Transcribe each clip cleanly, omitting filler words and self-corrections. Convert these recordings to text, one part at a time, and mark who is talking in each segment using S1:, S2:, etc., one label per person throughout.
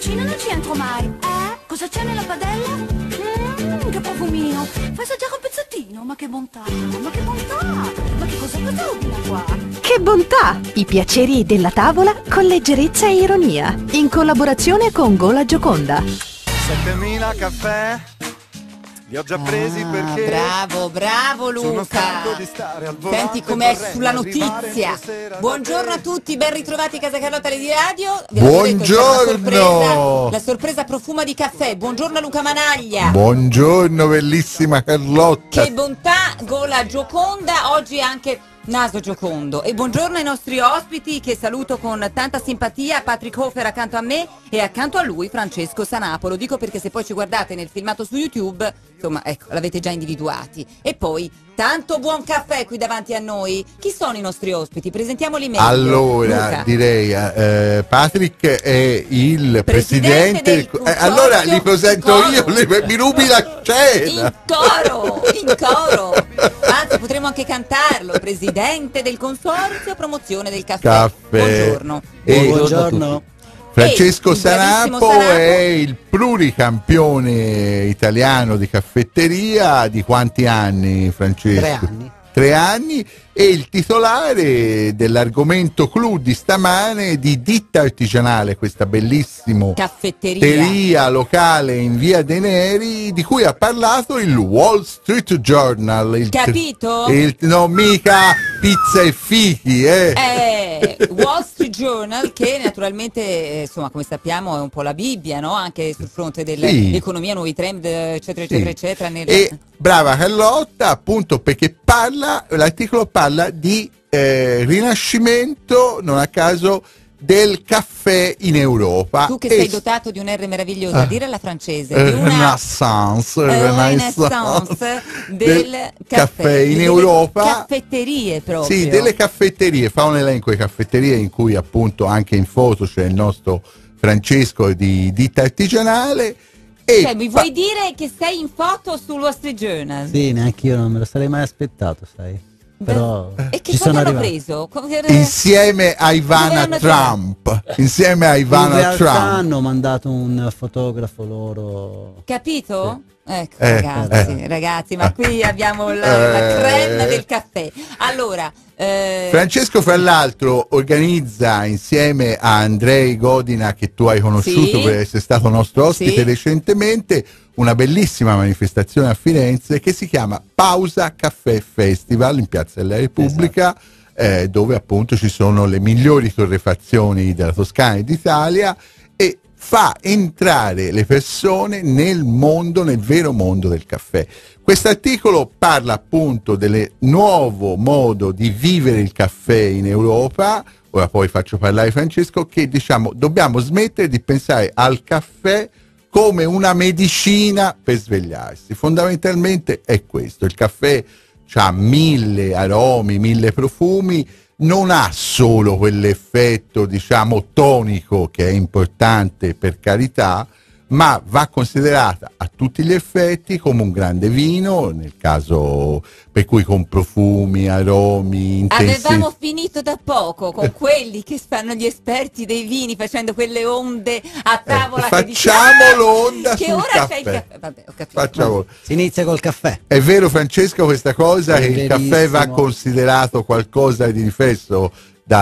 S1: cucina non ci entro mai. Cosa c'è nella padella? Che profumino. Fai assaggiare un pezzettino. Ma che bontà, ma che bontà. Ma che cosa ordina qua?
S2: Che bontà! I piaceri della tavola con leggerezza e ironia. In collaborazione con Gola Gioconda.
S3: 7000 caffè li ho già presi perché
S4: bravo
S3: sono
S4: Luca.
S3: stanco di stare al volante.
S4: Senti com'è
S3: vorrei
S4: sulla
S3: arrivare
S4: notizia.
S3: stasera da
S4: Buongiorno
S3: te.
S4: a tutti, ben ritrovati Casa Carlotta di Radio. Vi avevo detto, c'è
S5: Buongiorno.
S4: la sorpresa profuma di caffè. Buongiorno Luca Managlia.
S5: Buongiorno bellissima Carlotta.
S4: Che bontà, Gola Gioconda, oggi anche Naso Giocondo. E buongiorno ai nostri ospiti che saluto con tanta simpatia, Patrick Hofer accanto a me e accanto a lui Francesco Sanapo. Lo dico perché se poi ci guardate nel filmato su YouTube, insomma, ecco, l'avete già individuati. E poi tanto buon caffè qui davanti a noi. Chi sono i nostri ospiti? Presentiamoli meglio.
S5: Allora
S4: Luca.
S5: direi Patrick è il
S4: Presidente
S5: presidente
S4: del consorzio
S5: allora li presento io, mi rubi la scena.
S4: In coro. Anzi, potremmo anche cantarlo. Presidente del consorzio promozione del caffè. Buongiorno.
S6: Buongiorno.
S5: Francesco
S4: il bravissimo
S5: Sanapo
S4: Sanapo
S5: è il pluricampione italiano di caffetteria. Di quanti anni, Francesco?
S6: 3 anni.
S5: 3 anni, e il titolare dell'argomento clou di stamane di Ditta Artigianale, questa bellissima caffetteria locale in Via dei Neri, di cui ha parlato il Wall Street Journal.
S4: Capito?
S5: No, mica pizza e fichi,
S4: Wall Street Journal, che naturalmente insomma, come sappiamo, è un po' la Bibbia, no? Anche sul fronte dell'economia, nuovi trend, eccetera, eccetera, eccetera.
S5: E brava Carlotta, appunto, perché l'articolo parla di rinascimento, non a caso, del caffè in Europa.
S4: Tu che sei dotato di un R meraviglioso, a dire alla francese, di una
S5: renaissance
S4: del
S5: caffè in
S4: delle
S5: Europa.
S4: Caffetterie proprio.
S5: Sì, delle caffetterie, fa un elenco di caffetterie in cui appunto anche in foto c'è il nostro Francesco di Ditta Artigianale.
S4: Cioè, mi vuoi dire che sei in foto sul Wall Street Journal?
S6: Sì, neanche io non me lo sarei mai aspettato, sai. Però
S4: e che
S6: ci
S4: cosa
S6: sono
S4: hanno
S6: arrivato.
S4: preso?
S5: Insieme a Ivana Trump. Insieme a Ivana
S6: In realtà
S5: Trump.
S6: hanno mandato un fotografo loro.
S4: Capito? Ecco, ragazzi, ma qui abbiamo la crème del caffè. Allora,
S5: Francesco, fra l'altro, organizza insieme a Andrei Godina, che tu hai conosciuto per essere stato nostro ospite recentemente, una bellissima manifestazione a Firenze che si chiama Pausa Caffè Festival in Piazza della Repubblica, dove appunto ci sono le migliori torrefazioni della Toscana e d'Italia, e fa entrare le persone nel mondo, nel vero mondo del caffè. Quest'articolo parla appunto del nuovo modo di vivere il caffè in Europa. Ora poi faccio parlare Francesco, che diciamo dobbiamo smettere di pensare al caffè come una medicina per svegliarsi. Fondamentalmente è questo: il caffè ha 1000 aromi, 1000 profumi, non ha solo quell'effetto diciamo tonico, che è importante per carità, ma va considerata a tutti gli effetti come un grande vino, nel caso per cui con profumi, aromi,
S4: avevamo finito da poco con quelli che fanno gli esperti dei vini, facendo quelle onde a tavola.
S5: Facciamo l'onda
S4: che
S5: sul
S4: ora
S5: caffè.
S4: c'è il caffè. Vabbè, ho capito.
S5: Facciamo.
S6: Si inizia col caffè.
S5: È vero, Francesco, questa cosa,
S6: È
S5: che il caffè va considerato qualcosa di diverso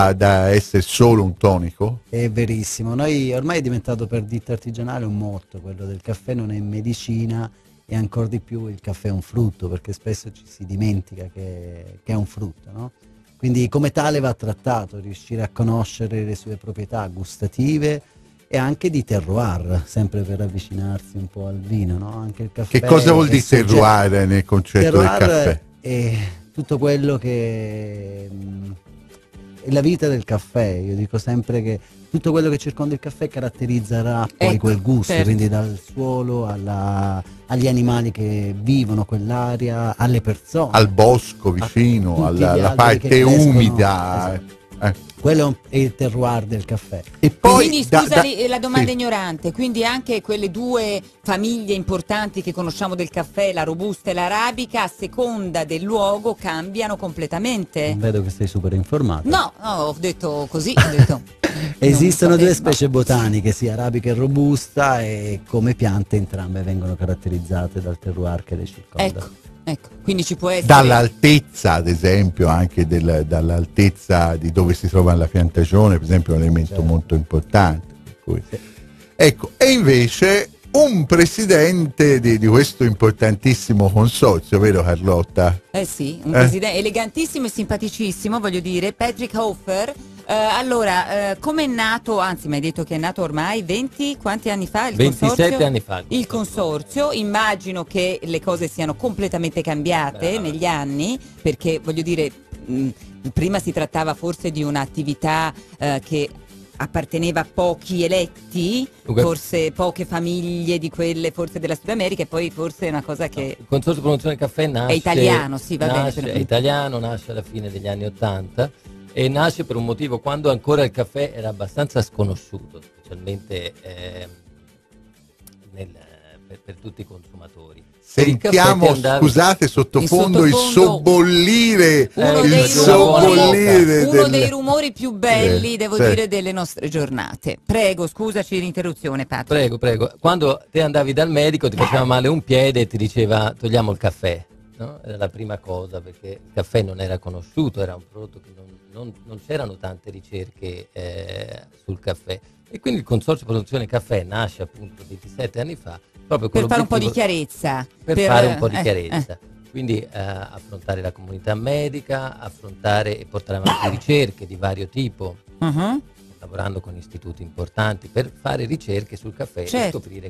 S5: da essere solo un tonico?
S6: È verissimo. Noi ormai è diventato per Ditta Artigianale un motto, quello del caffè non è medicina, e ancora di più il caffè è un frutto, perché spesso ci si dimentica che è un frutto, no? Quindi come tale va trattato, riuscire a conoscere le sue proprietà gustative e anche di terroir, sempre per avvicinarsi un po' al vino, no? Anche il caffè.
S5: Che cosa vuol dire terroir nel concetto del caffè?
S6: È tutto quello che è la vita del caffè. Io dico sempre che tutto quello che circonda il caffè caratterizzerà poi quel gusto, quindi dal suolo agli animali che vivono quell'area, alle persone,
S5: al bosco vicino, alla parte umida.
S6: Esatto. Quello è il terroir del caffè.
S5: E poi
S4: quindi scusa la domanda ignorante, quindi anche quelle due famiglie importanti che conosciamo del caffè, la robusta e l'arabica, a seconda del luogo cambiano completamente.
S6: Vedo che sei super informato.
S4: No, ho detto così, ho detto
S6: Esistono
S4: Non
S6: due
S4: sapevo.
S6: specie botaniche, sia arabica e robusta, e come piante entrambe vengono caratterizzate dal terroir che le circonda.
S4: Ecco, quindi ci può essere...
S5: Dall'altezza, ad esempio, anche dall'altezza di dove si trova la piantagione, per esempio, è un elemento molto importante. Per cui. Ecco, e invece un presidente di questo importantissimo consorzio, vero Carlotta?
S4: Eh sì, un presidente elegantissimo e simpaticissimo, voglio dire, Patrick Hofer. Come è nato, anzi mi hai detto che è nato ormai 20, quanti anni fa?
S7: 27 anni fa.
S4: Il consorzio, immagino che le cose siano completamente cambiate negli anni, perché voglio dire, prima si trattava forse di un'attività che apparteneva a pochi eletti, forse poche famiglie di quelle forse della Sud America, e poi forse è una cosa che...
S7: Il Consorzio Promozione Caffè nasce...
S4: È italiano, sì, va bene.
S7: È italiano, nasce alla fine degli anni '80 e nasce per un motivo quando ancora il caffè era abbastanza sconosciuto, specialmente per tutti i consumatori.
S5: Sentiamo, scusate, sottofondo il sobbollire,
S4: uno dei rumori più belli, devo dire, delle nostre giornate. Prego, scusaci l'interruzione, Patrick.
S7: Prego. Quando te andavi dal medico ti faceva male un piede e ti diceva togliamo il caffè, no? Era la prima cosa, perché il caffè non era conosciuto, era un prodotto che non c'erano tante ricerche sul caffè, e quindi il Consorzio Produzione Caffè nasce appunto 27 anni fa proprio con
S4: per fare un po' di chiarezza.
S7: Fare un po' di chiarezza. Quindi affrontare la comunità medica, affrontare e portare avanti ricerche di vario tipo, lavorando con istituti importanti per fare ricerche sul caffè e scoprire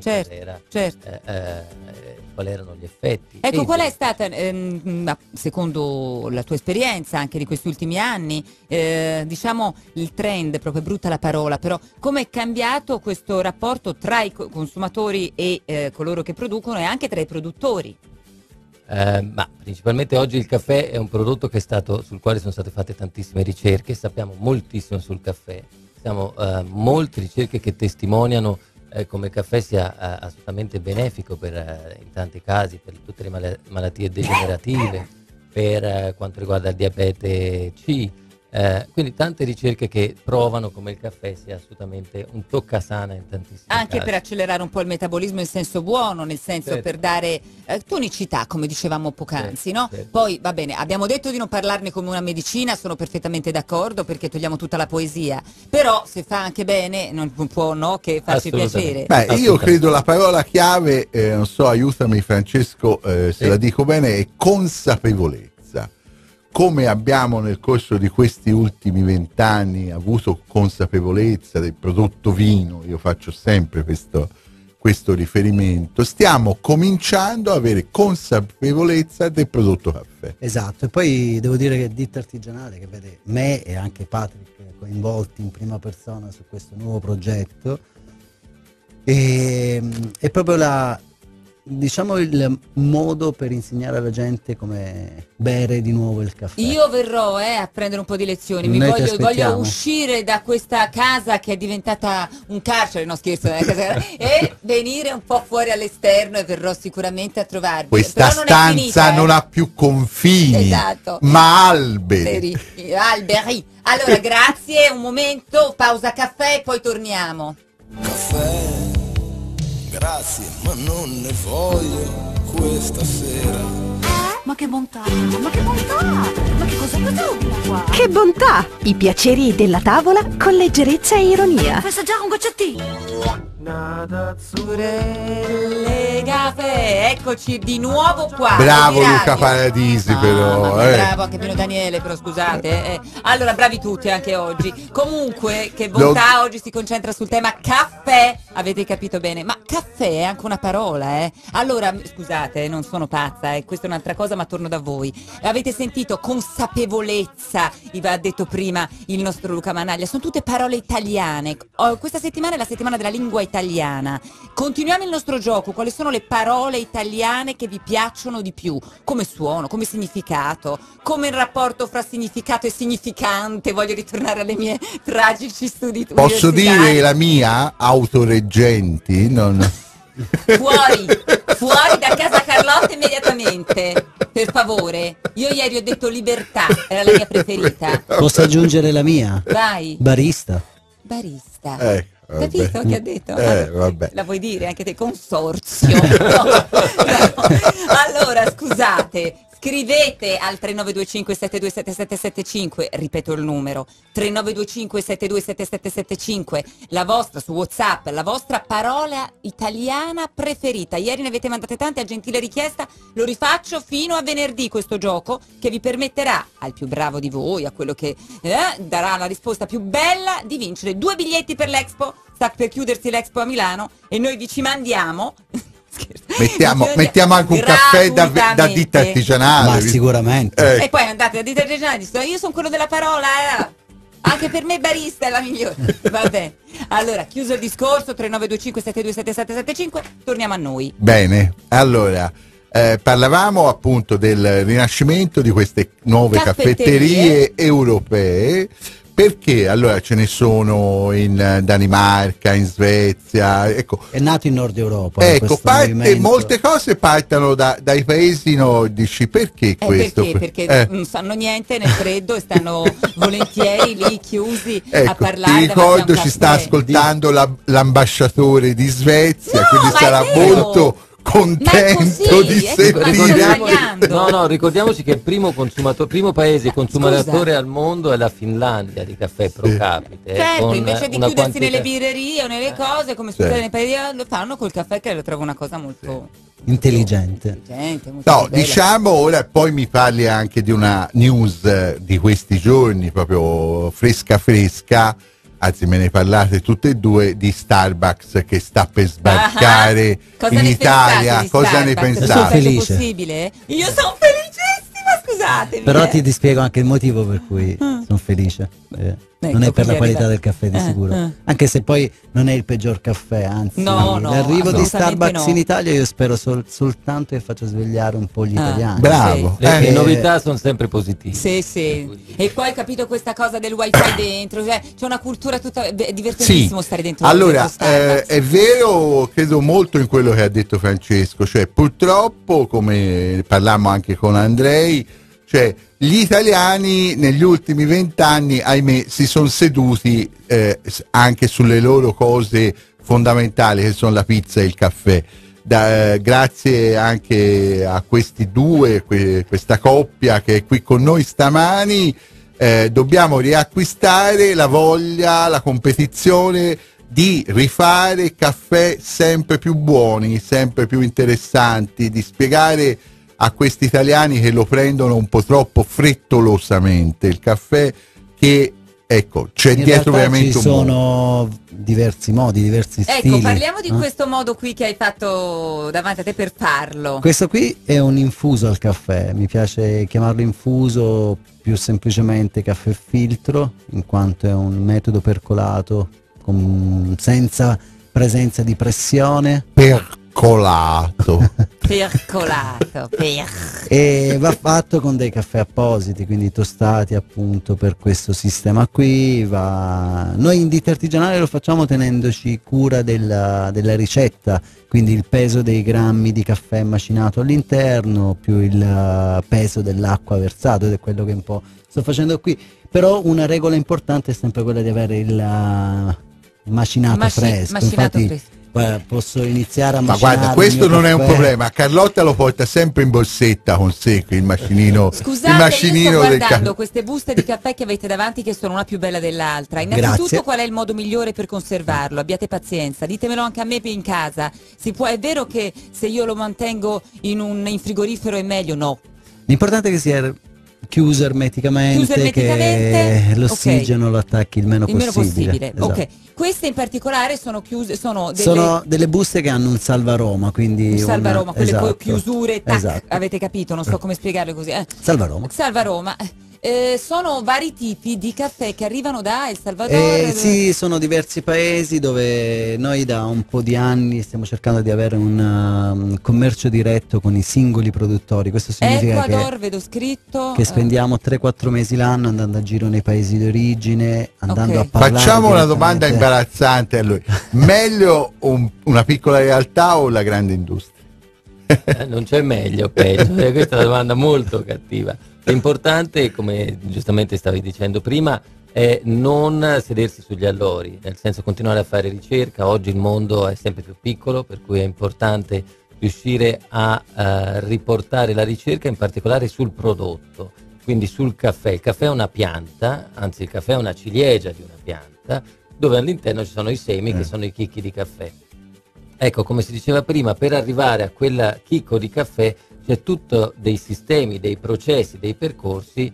S7: quali erano gli effetti.
S4: Ecco, qual è stata, secondo la tua esperienza anche di questi ultimi anni, diciamo il trend, proprio brutta la parola, però come è cambiato questo rapporto tra i consumatori e coloro che producono, e anche tra i produttori?
S7: Ma principalmente oggi il caffè è un prodotto sul quale sono state fatte tantissime ricerche, sappiamo moltissimo sul caffè, abbiamo molte ricerche che testimoniano come il caffè sia assolutamente benefico in tanti casi per tutte le malattie degenerative, per quanto riguarda il diabete C. Quindi tante ricerche che provano come il caffè sia assolutamente un toccasana in tantissimi
S4: anche
S7: casi.
S4: Per accelerare un po' il metabolismo in senso buono, nel senso per dare tonicità, come dicevamo poc'anzi, no? Poi va bene, abbiamo detto di non parlarne come una medicina, sono perfettamente d'accordo, perché togliamo tutta la poesia, però se fa anche bene non può che farci piacere.
S5: Beh, io credo la parola chiave, non so, aiutami Francesco se la dico bene, è consapevolezza. Come abbiamo nel corso di questi ultimi 20 anni avuto consapevolezza del prodotto vino, io faccio sempre questo riferimento, stiamo cominciando ad avere consapevolezza del prodotto caffè.
S6: Esatto, e poi devo dire che Ditta Artigianale, che vede me e anche Patrick coinvolti in prima persona su questo nuovo progetto, è proprio il modo per insegnare alla gente come bere di nuovo il caffè.
S4: Io verrò a prendere un po' di lezioni, voglio uscire da questa casa che è diventata un carcere, no scherzo, e venire un po' fuori all'esterno, e verrò sicuramente a trovarvi.
S5: Questa stanza non ha più confini, ma alberi.
S4: Alberi. Allora grazie, un momento, pausa caffè e poi torniamo.
S8: Caffè, grazie, ma non ne voglio questa sera.
S1: Ma che bontà, ma che bontà, ma che cosa ordina qua?
S2: Che bontà! I piaceri della tavola con leggerezza e ironia.
S1: Fai assaggiare un goccettino?
S4: Nadazzurelle caffè, eccoci di nuovo qua.
S5: Bravo Luca Paradisi, però.
S4: Bravo anche Pino Daniele, però scusate. Allora, bravi tutti anche oggi. Comunque, che bontà, oggi si concentra sul tema caffè. Avete capito bene? Ma caffè è anche una parola, Allora, scusate, non sono pazza, questa è un'altra cosa, ma torno da voi. Avete sentito consapevolezza, ha detto prima il nostro Luca Managlia, sono tutte parole italiane. Questa settimana è la settimana della lingua italiana. Continuiamo il nostro gioco. Quali sono le parole italiane che vi piacciono di più? Come suono, come significato, come il rapporto fra significato e significante. Voglio ritornare alle mie tragici studi universitari.
S5: Posso dire la mia? Autoreggenti?
S4: Fuori da casa Carlotta immediatamente, per favore. Io ieri ho detto libertà, era la mia preferita.
S6: Posso aggiungere la mia?
S4: Vai.
S6: Barista.
S4: barista.
S5: Capito
S4: che ha detto?
S5: Vabbè.
S4: La vuoi dire anche te, consorzio? No. Allora, scusate, scrivete al 3925727775, ripeto il numero, 3925727775, la vostra su WhatsApp, la vostra parola italiana preferita. Ieri ne avete mandate tante a gentile richiesta, lo rifaccio fino a venerdì questo gioco che vi permetterà, al più bravo di voi, a quello che darà la risposta più bella, di vincere 2 biglietti per l'Expo. Sta per chiudersi l'Expo a Milano e noi vi ci mandiamo.
S5: Mettiamo anche un caffè da ditta artigianale.
S6: Ma sicuramente.
S4: E poi andate da ditta artigianale e dite, io sono quello della parola, anche per me barista è la migliore. Va bene. Allora, chiuso il discorso, 3925727775, torniamo a noi.
S5: Bene, allora parlavamo appunto del rinascimento di queste nuove caffetterie europee. Perché allora ce ne sono in Danimarca, in Svezia, ecco.
S6: È nato in Nord Europa.
S5: Ecco, molte cose partono dai paesi nordici. Perché questo?
S4: Perché non sanno niente nel freddo e stanno volentieri lì chiusi a parlare.
S5: Ti ricordo, ci sta ascoltando l'ambasciatore di Svezia, quindi sarà molto contento di sentire.
S7: Ricordiamoci che il primo paese consumatore al mondo è la Finlandia di caffè pro capite.
S4: Certo, invece di chiudersi nelle birrerie o nelle cose come succede nei paesi, lo fanno col caffè, che lo trovo una cosa molto
S6: intelligente.
S5: No, diciamo ora, poi mi parli anche di una news di questi giorni, proprio fresca. Anzi, me ne parlate tutte e due, di Starbucks che sta per sbarcare in Italia. Cosa ne pensate?
S6: Sono felice.
S4: Possibile? Io sono felicissima, scusatemi.
S6: Però ti spiego anche il motivo per cui sono felice. Non è per la qualità del caffè di sicuro, anche se poi non è il peggior caffè, anzi l'arrivo di Starbucks in Italia io spero soltanto che faccia svegliare un po' gli italiani.
S5: Bravo,
S7: le novità sono sempre positive.
S4: Sì. E poi capito questa cosa del wifi dentro, cioè c'è una cultura tutta, è divertentissimo stare dentro.
S5: Allora è vero, credo molto in quello che ha detto Francesco, cioè purtroppo, come parlammo anche con Andrei, cioè gli italiani negli ultimi 20 anni, ahimè, si sono seduti anche sulle loro cose fondamentali, che sono la pizza e il caffè. Grazie anche a questi due, questa coppia che è qui con noi stamani, dobbiamo riacquistare la voglia, la competizione di rifare caffè sempre più buoni, sempre più interessanti, di spiegare a questi italiani che lo prendono un po' troppo frettolosamente il caffè, che ecco, c'è in dietro veramente
S6: ci sono diversi modi, diversi stili.
S4: Ecco, parliamo di questo modo qui che hai fatto davanti a te per farlo.
S6: Questo qui è un infuso al caffè, mi piace chiamarlo infuso, più semplicemente caffè filtro, in quanto è un metodo percolato senza presenza di pressione.
S5: Percolato.
S6: E va fatto con dei caffè appositi, quindi tostati appunto per questo sistema qui. Noi in ditta artigianale lo facciamo tenendoci cura della ricetta, quindi il peso dei grammi di caffè macinato all'interno più il peso dell'acqua versato, ed è quello che un po' sto facendo qui. Però una regola importante è sempre quella di avere il macinato fresco. Infatti posso iniziare a macinare.
S5: Ma guarda, questo non è un problema. Carlotta lo porta sempre in borsetta con sé, il macinino.
S4: Scusate,
S5: il macinino
S4: io sto guardando queste buste di caffè che avete davanti, che sono una più bella dell'altra. Innanzitutto, qual è il modo migliore per conservarlo? Abbiate pazienza, ditemelo anche a me in casa. È vero che se io lo mantengo in frigorifero è meglio? No.
S6: L'importante è che sia chiuso ermeticamente, che l'ossigeno lo attacchi il meno possibile.
S4: Esatto. Ok, queste in particolare sono chiuse, sono
S6: delle buste che hanno un salvaroma, quindi
S4: un salvaroma, quelle
S6: esatto,
S4: chiusure, tac, avete capito, non so come spiegarlo così. Salvaroma. Sono vari tipi di caffè che arrivano da El Salvador.
S6: Sì, sono diversi paesi dove noi da un po' di anni stiamo cercando di avere un commercio diretto con i singoli produttori. Questo significa
S4: Ecuador, vedo scritto,
S6: che spendiamo 3-4 mesi l'anno andando a giro nei paesi d'origine, andando a parlare.
S5: Facciamo una domanda imbarazzante a lui: meglio una piccola realtà o la grande industria?
S7: Non c'è meglio o peggio, questa è una domanda molto cattiva. L'importante, come giustamente stavi dicendo prima, è non sedersi sugli allori, nel senso continuare a fare ricerca. Oggi il mondo è sempre più piccolo, per cui è importante riuscire a riportare la ricerca in particolare sul prodotto, quindi sul caffè. Il caffè è una pianta, anzi il caffè è una ciliegia di una pianta, dove all'interno ci sono i semi che sono i chicchi di caffè. Ecco, come si diceva prima, per arrivare a quel chicco di caffè c'è tutto dei sistemi, dei processi, dei percorsi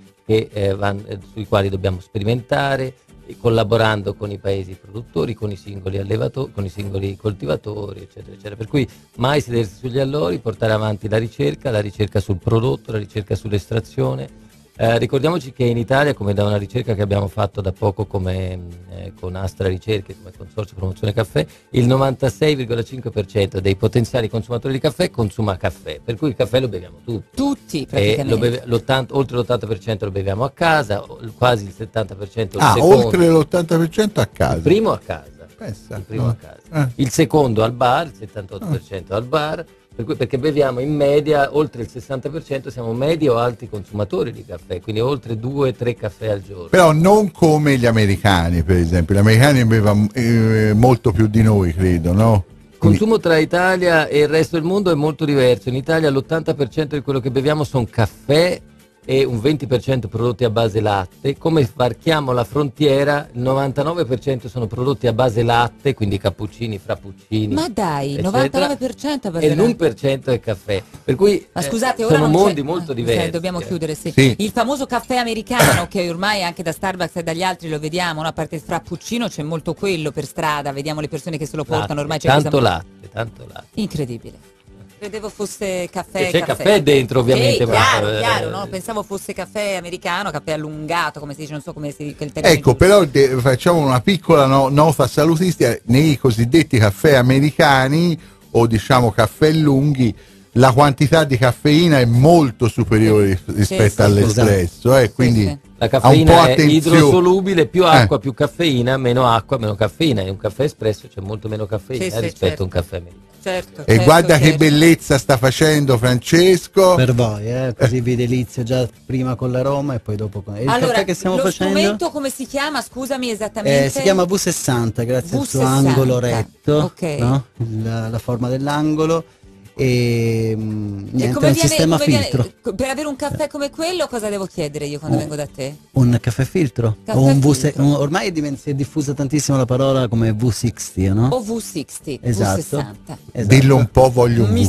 S7: sui quali dobbiamo sperimentare, collaborando con i paesi produttori, con i singoli allevatori, con i singoli coltivatori, eccetera, eccetera. Per cui mai sedersi sugli allori, portare avanti la ricerca sul prodotto, la ricerca sull'estrazione. Ricordiamoci che in Italia, come da una ricerca che abbiamo fatto da poco con Astra Ricerche, come Consorzio Promozione Caffè, il 96,5% dei potenziali consumatori di caffè consuma caffè, per cui il caffè lo beviamo tutti.
S4: Tutti praticamente.
S7: Oltre l'80% lo beviamo a casa, quasi il 70%
S5: oltre l'80% a casa.
S7: Il primo a casa.
S5: Pensa,
S7: il primo a casa. Il secondo al bar, il 78% al bar. Perché beviamo in media oltre il 60%, siamo medi o alti consumatori di caffè, quindi oltre 2-3 caffè al giorno.
S5: Però non come gli americani, per esempio. Gli americani bevono molto più di noi, credo, no?
S7: Il consumo tra Italia e il resto del mondo è molto diverso. In Italia l'80% di quello che beviamo sono caffè e un 20% prodotti a base latte. Come varchiamo la frontiera, il 99% sono prodotti a base latte, quindi cappuccini, frappuccini.
S4: Ma dai,
S7: eccetera,
S4: 99% a base
S7: e
S4: latte.
S7: l'1% è caffè. Per cui
S4: ma scusate, ora
S7: sono
S4: non
S7: mondi
S4: c'è...
S7: molto diversi.
S4: Dobbiamo chiudere, sì.
S5: Sì.
S4: Il famoso caffè americano che ormai anche da Starbucks e dagli altri lo vediamo, a parte il frappuccino c'è molto quello per strada, vediamo le persone che se lo portano, ormai c'è
S7: tanto latte.
S4: Incredibile. Credevo fosse caffè.
S7: C'è caffè dentro, ovviamente.
S4: Chiaro, no? Pensavo fosse caffè americano, caffè allungato, come si dice, non so come si dice il termine.
S5: Ecco, però facciamo una piccola nota salutistica. Nei cosiddetti caffè americani o diciamo caffè lunghi, la quantità di caffeina è molto superiore rispetto all'espresso, quindi
S7: la caffeina è
S5: attenzione.
S7: Idrosolubile, più acqua, più caffeina, meno acqua, meno caffeina. In un caffè espresso c'è molto meno caffeina rispetto a un caffè americano.
S5: E guarda che bellezza sta facendo Francesco.
S6: Per voi, così vi delizio già prima con l'aroma e poi dopo con il caffè che stiamo facendo.
S4: Lo strumento come si chiama? Scusami esattamente.
S6: Si chiama V60, grazie al suo angolo retto, no? La forma dell'angolo. E niente, è un sistema filtro.
S4: Per avere un caffè come quello cosa devo chiedere io quando vengo da te?
S6: Un caffè filtro? Ormai si è diffusa tantissimo la parola come V60, no?
S4: O V60,
S6: esatto.
S4: V60.
S5: Dillo un po', voglio un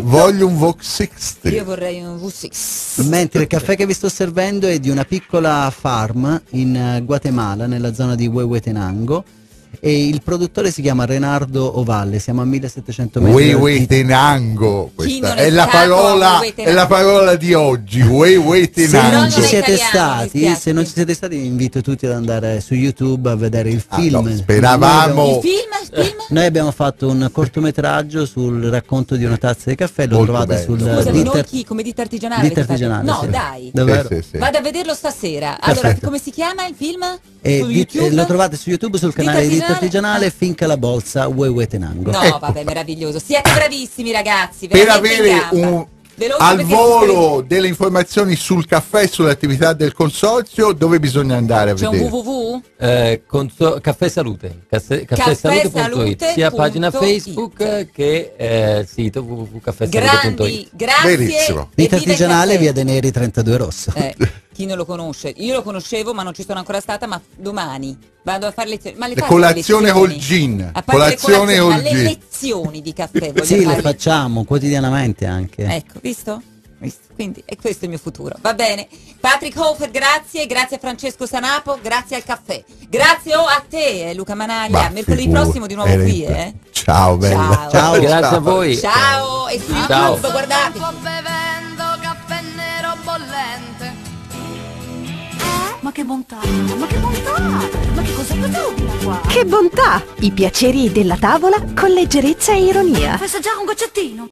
S5: V60.
S4: Io vorrei un V60.
S6: Mentre il caffè che vi sto servendo è di una piccola farm in Guatemala, nella zona di Huehuetenango. E il produttore si chiama Renardo Ovalle, siamo a 1700 metri.
S5: Huehuetenango, questa è la parola di oggi. Huehuetenango.
S6: Se non ci siete stati, vi invito tutti ad andare su YouTube a vedere il film.
S5: No, speravamo.
S4: Il film?
S6: Noi abbiamo fatto un cortometraggio sul racconto di una tazza di caffè, lo trovate sul
S4: come ditta artigianale. No,
S6: sì.
S4: dai.
S6: Sì.
S4: Vado a vederlo stasera. Allora, come si chiama il film?
S6: Su YouTube? Lo trovate su YouTube sul canale di Ditta Artigianale, Finca la Bolsa Huehuetenango.
S4: No, vabbè, meraviglioso. Siete bravissimi ragazzi.
S5: Per avere al volo delle informazioni sul caffè e sulle attività del consorzio, dove bisogna andare a vedere?
S4: C'è un www?
S7: Caffè Salute, caffèsalute.it, sia pagina Facebook che sito www.caffèsalute.it.
S4: Grazie.
S5: Benissimo.
S6: Ditta Artigianale, via De Neri 32 Rosso.
S4: Chi non lo conosce? Io lo conoscevo ma non ci sono ancora stata, ma domani vado a fare lezioni. Ma le
S5: colazione col gin.
S4: Colazione col gin. Le lezioni di caffè.
S6: Sì, le facciamo quotidianamente anche.
S4: Ecco, visto? Quindi è questo il mio futuro. Va bene. Patrick Hofer, grazie a Francesco Sanapo, grazie al caffè. Grazie a te, Luca Managlia. Mercoledì prossimo di nuovo qui,
S5: Ciao, bella.
S6: Ciao,
S7: grazie a voi.
S4: Ciao, e su YouTube guardate.
S1: Sto bevendo caffè nero bollente. Ma che bontà, ma che cosa ordina qua?
S2: Che bontà! I piaceri della tavola con leggerezza e ironia.
S1: Fai assaggiare un goccettino?